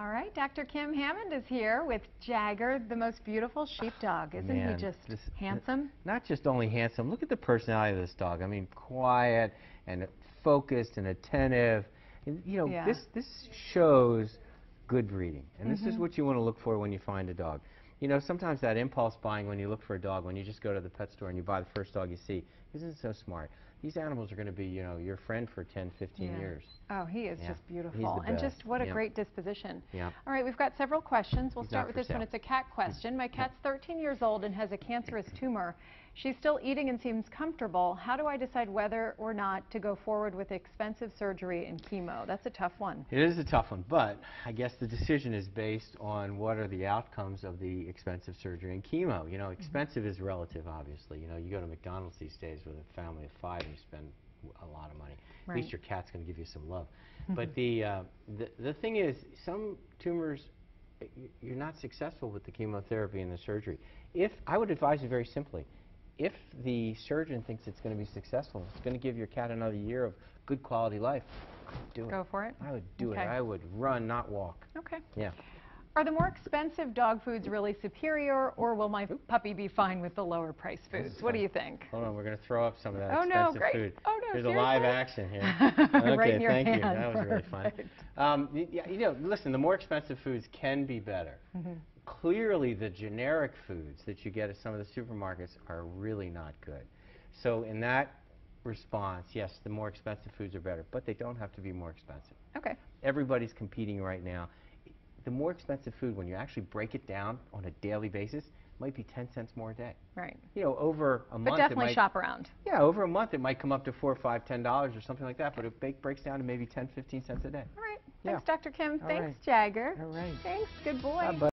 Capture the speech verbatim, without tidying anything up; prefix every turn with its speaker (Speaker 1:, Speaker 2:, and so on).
Speaker 1: All right, Doctor Kim Hammond is here with Jagger, the most beautiful sheepdog. Isn't
Speaker 2: Man,
Speaker 1: he just
Speaker 2: this,
Speaker 1: handsome?
Speaker 2: Not just only handsome, look at the personality of this dog. I mean, quiet and focused and attentive. And, you know,
Speaker 1: Yeah.
Speaker 2: this, this shows good breeding. And this
Speaker 1: Mm-hmm.
Speaker 2: is what you want to look for when you find a dog. You know, sometimes that impulse buying when you look for a dog, when you just go to the pet store and you buy the first dog you see, isn't so smart. These animals are going to be, you know, your friend for ten, fifteen
Speaker 1: Yeah.
Speaker 2: years.
Speaker 1: Oh, he is
Speaker 2: Yeah.
Speaker 1: just beautiful.
Speaker 2: He's the
Speaker 1: and
Speaker 2: best.
Speaker 1: just what a
Speaker 2: Yep.
Speaker 1: great disposition.
Speaker 2: Yep.
Speaker 1: All right, we've got several questions. We'll
Speaker 2: He's
Speaker 1: start
Speaker 2: not
Speaker 1: with
Speaker 2: for
Speaker 1: this one.
Speaker 2: sale.
Speaker 1: It's a cat question. My cat's thirteen years old and has a cancerous tumor. She's still eating and seems comfortable. How do I decide whether or not to go forward with expensive surgery and chemo? That's a tough one.
Speaker 2: It is a tough one, but I guess the decision is based on what are the outcomes of the expensive surgery and chemo. You know, expensive mm-hmm. is relative, obviously. You know, you go to McDonald's these days with a family of five and you spend a lot of money. Right. At least your cat's going to give you some love. Mm-hmm. But the, uh, the, the thing is, some tumors, you're not successful with the chemotherapy and the surgery. If, I would advise you very simply, if the surgeon thinks it's going to be successful, it's going to give your cat another year of good quality life, do it.
Speaker 1: Go for it?
Speaker 2: I would do
Speaker 1: okay.
Speaker 2: it. I would run, not walk.
Speaker 1: Okay.
Speaker 2: Yeah.
Speaker 1: Are the more expensive dog foods really superior, or will my Oop. puppy be fine with the lower price foods? What do you think?
Speaker 2: Hold on, we're going to throw up some of that
Speaker 1: oh,
Speaker 2: expensive
Speaker 1: no, great.
Speaker 2: food.
Speaker 1: Oh, no,
Speaker 2: There's
Speaker 1: seriously?
Speaker 2: a live action here. Okay,
Speaker 1: right in your
Speaker 2: thank
Speaker 1: hand.
Speaker 2: you. That was
Speaker 1: Perfect.
Speaker 2: really fun. Um, yeah, you know, listen, the more expensive foods can be better. Mm-hmm. Clearly, the generic foods that you get at some of the supermarkets are really not good. So in that response, yes, the more expensive foods are better, but they don't have to be more expensive.
Speaker 1: Okay.
Speaker 2: Everybody's competing right now. The more expensive food, when you actually break it down on a daily basis, might be ten cents more a day.
Speaker 1: Right.
Speaker 2: You know, over a month,
Speaker 1: but definitely
Speaker 2: it might,
Speaker 1: shop around.
Speaker 2: Yeah, over a month it might come up to four, five, ten dollars or something like that. Okay. But it breaks down to maybe ten, fifteen cents a day.
Speaker 1: All right.
Speaker 2: Yeah.
Speaker 1: Thanks, Doctor Kim.
Speaker 2: All
Speaker 1: Thanks,
Speaker 2: right.
Speaker 1: Jagger.
Speaker 2: All right.
Speaker 1: Thanks. Good boy.
Speaker 2: Bye, bye.